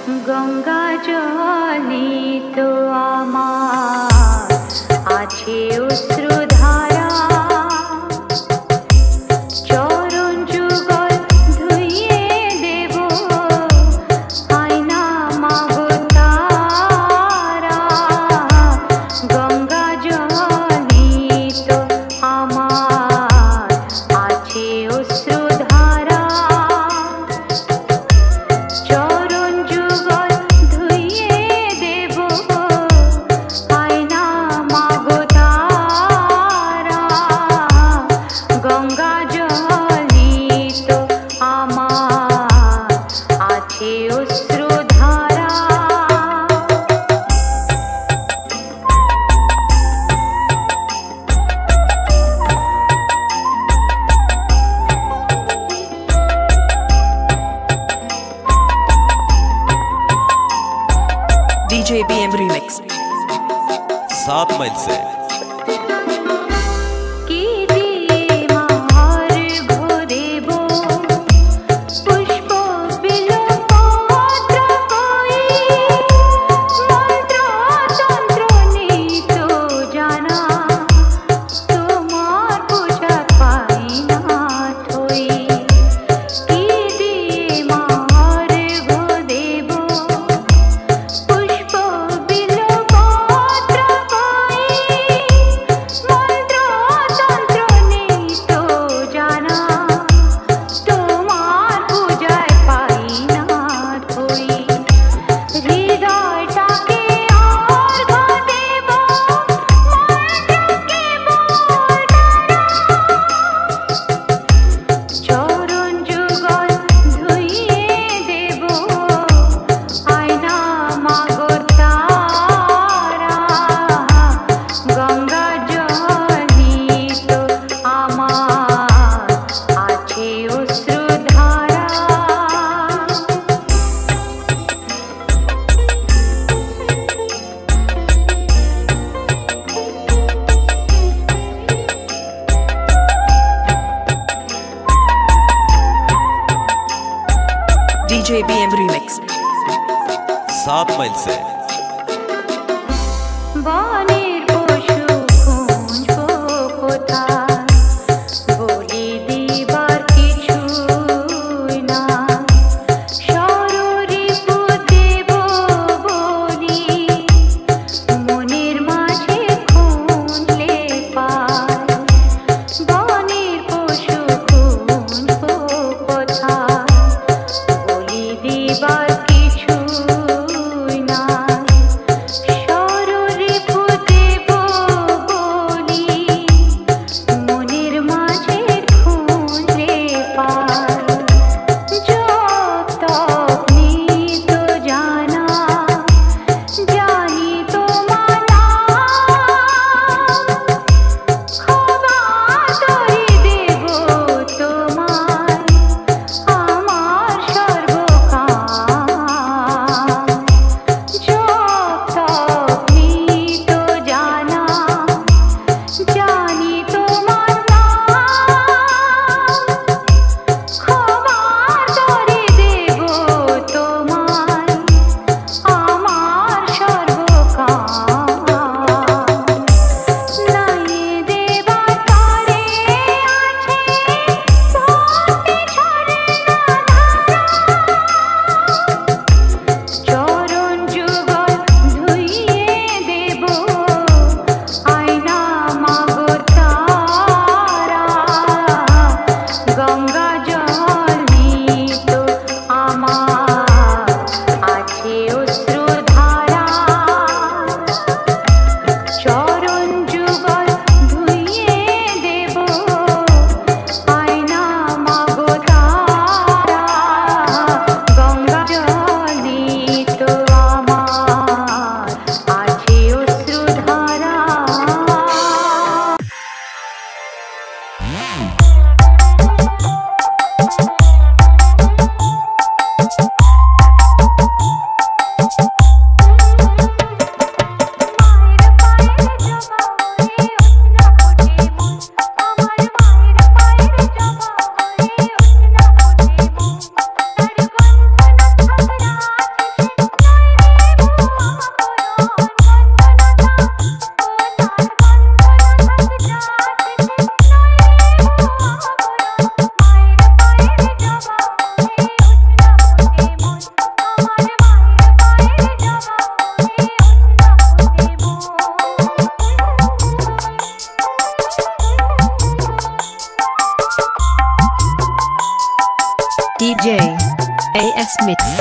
গঙ্গা জলে তো আমার আছে অশ্রুধারা, চরণ যুগল ধুইয়ে দেব আয়না মাগো তারা। গঙ্গা জলে তো আমার আছে অশ্রুধারা, চরণ যুগল ধুইয়ে দেব আয়না মাগো তারা। গঙ্গা জলে তো আমার আছে অশ্রুধারা। DJ BM Remix 7 मील से কি দিয়ে মার ভরেব পুষ্প বিলপত্র কই, মন্ত্র তন্ত্র নেই তো জানা, তোমার পূজা পাই না থই। কি দিয়ে মার ভরেব পুষ্প বিলপত্র কই, মন্ত্র তন্ত্র নেই তো জানা, তোমার পূজায় পাই না থই। হৃদয়টাকে অর্ঘ্য দেব মন্ত্রকে বর্ণনা, চরণ যুগল ধুইয়ে দেব আয়না মাগো তারা। গঙ্গা জলে তো আমার আছে অশ্রুধারা। DJ BM Remix 7 मील से বনের পশু খুঁজবো কোথায়, বলি দিবার কিছুই না, ষড়রিপু দেব বলি মনের মাঝে খুঁজলে পাই। বনের পশু খুঁজবো কোথায়, বলি দিবার কিছুই না, ষড়রিপু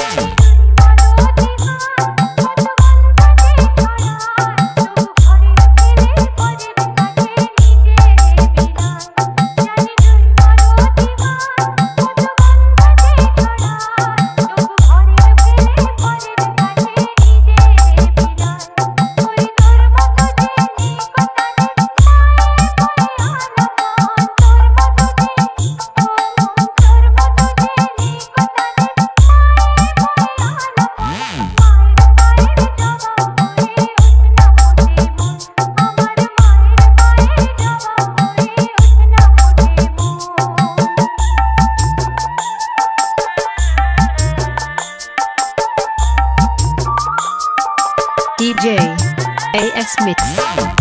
DJ AS Mix.